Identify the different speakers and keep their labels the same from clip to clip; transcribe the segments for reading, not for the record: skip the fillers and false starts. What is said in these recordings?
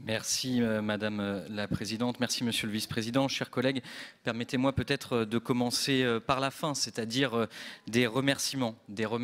Speaker 1: Merci Madame la Présidente, merci Monsieur le Vice-président. Chers collègues, permettez-moi peut-être de commencer par la fin, c'est-à-dire des remerciements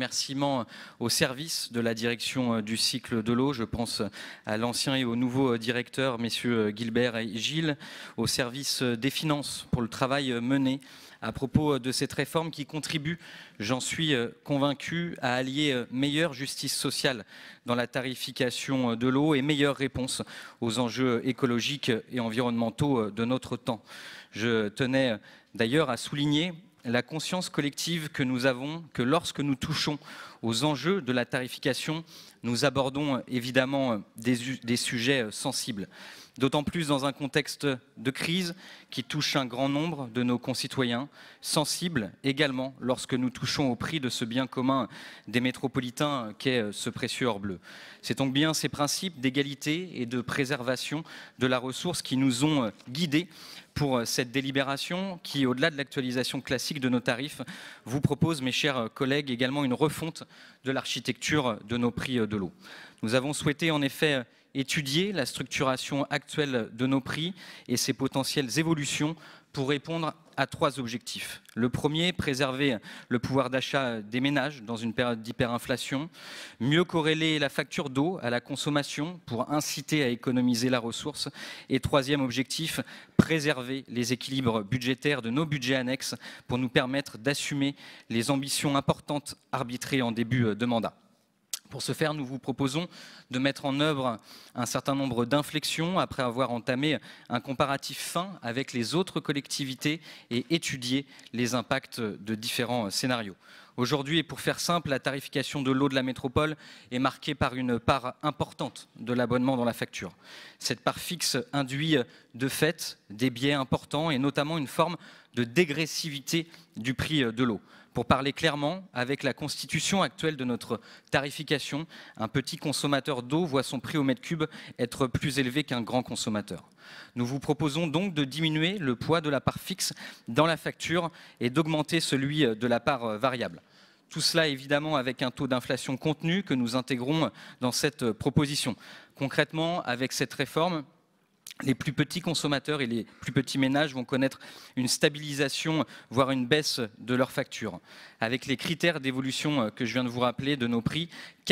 Speaker 1: au service de la direction du cycle de l'eau. Je pense à l'ancien et au nouveau directeur, messieurs Guilbert et Gilles, au service des finances pour le travail mené à propos de cette réforme qui contribue, j'en suis convaincu, à allier meilleure justice sociale dans la tarification de l'eau et meilleure réponse aux enjeux écologiques et environnementaux de notre temps. Je tenais d'ailleurs à souligner la conscience collective que nous avons, que lorsque nous touchons aux enjeux de la tarification, nous abordons évidemment des sujets sensibles. D'autant plus dans un contexte de crise qui touche un grand nombre de nos concitoyens, sensibles également lorsque nous touchons au prix de ce bien commun des métropolitains qu'est ce précieux or bleu. C'est donc bien ces principes d'égalité et de préservation de la ressource qui nous ont guidés pour cette délibération qui, au-delà de l'actualisation classique de nos tarifs, vous propose, mes chers collègues, également une refonte de l'architecture de nos prix de l'eau. Nous avons souhaité en effet étudier la structuration actuelle de nos prix et ses potentielles évolutions pour répondre à trois objectifs. Le premier, préserver le pouvoir d'achat des ménages dans une période d'hyperinflation, mieux corréler la facture d'eau à la consommation pour inciter à économiser la ressource. Et troisième objectif, préserver les équilibres budgétaires de nos budgets annexes pour nous permettre d'assumer les ambitions importantes arbitrées en début de mandat. Pour ce faire, nous vous proposons de mettre en œuvre un certain nombre d'inflexions après avoir entamé un comparatif fin avec les autres collectivités et étudier les impacts de différents scénarios. Aujourd'hui, et pour faire simple, la tarification de l'eau de la métropole est marquée par une part importante de l'abonnement dans la facture. Cette part fixe induit de fait des biais importants et notamment une forme de dégressivité du prix de l'eau. Pour parler clairement, avec la constitution actuelle de notre tarification, un petit consommateur d'eau voit son prix au mètre cube être plus élevé qu'un grand consommateur. Nous vous proposons donc de diminuer le poids de la part fixe dans la facture et d'augmenter celui de la part variable. Tout cela évidemment avec un taux d'inflation contenu que nous intégrons dans cette proposition. Concrètement, avec cette réforme, les plus petits consommateurs et les plus petits ménages vont connaître une stabilisation, voire une baisse de leur facture. Avec les critères d'évolution que je viens de vous rappeler de nos prix,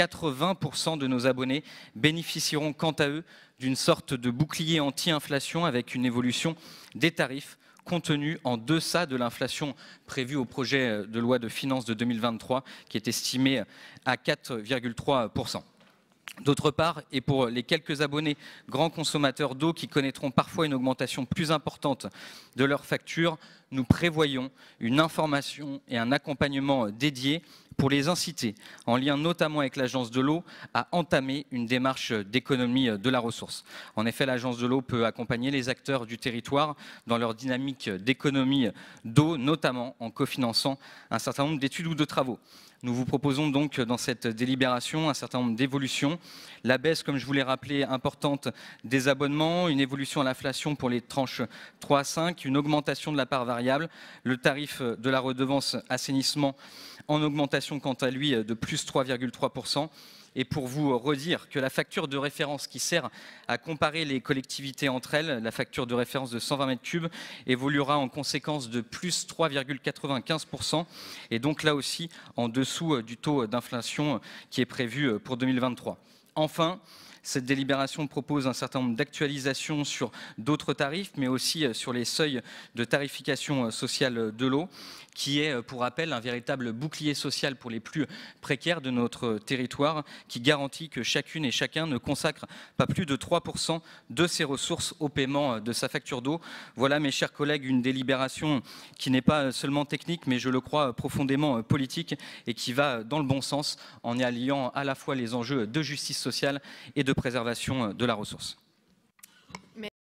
Speaker 1: 80% de nos abonnés bénéficieront quant à eux d'une sorte de bouclier anti-inflation avec une évolution des tarifs contenue en deçà de l'inflation prévue au projet de loi de finances de 2023 qui est estimée à 4,3%. D'autre part, et pour les quelques abonnés grands consommateurs d'eau qui connaîtront parfois une augmentation plus importante de leur facture, nous prévoyons une information et un accompagnement dédiés pour les inciter, en lien notamment avec l'Agence de l'eau, à entamer une démarche d'économie de la ressource. En effet, l'Agence de l'eau peut accompagner les acteurs du territoire dans leur dynamique d'économie d'eau, notamment en cofinançant un certain nombre d'études ou de travaux. Nous vous proposons donc dans cette délibération un certain nombre d'évolutions. La baisse, comme je vous l'ai rappelé, importante des abonnements, une évolution à l'inflation pour les tranches 3 à 5, une augmentation de la part variable, le tarif de la redevance assainissement en augmentation quant à lui de plus 3,3%. Et pour vous redire que la facture de référence qui sert à comparer les collectivités entre elles, la facture de référence de 120 mètres cubes, évoluera en conséquence de plus 3,95%, et donc là aussi en dessous du taux d'inflation qui est prévu pour 2023. Enfin, cette délibération propose un certain nombre d'actualisations sur d'autres tarifs, mais aussi sur les seuils de tarification sociale de l'eau, qui est, pour rappel, un véritable bouclier social pour les plus précaires de notre territoire, qui garantit que chacune et chacun ne consacre pas plus de 3% de ses ressources au paiement de sa facture d'eau. Voilà, mes chers collègues, une délibération qui n'est pas seulement technique, mais je le crois profondément politique et qui va dans le bon sens en y alliant à la fois les enjeux de justice sociale et de préservation de la ressource.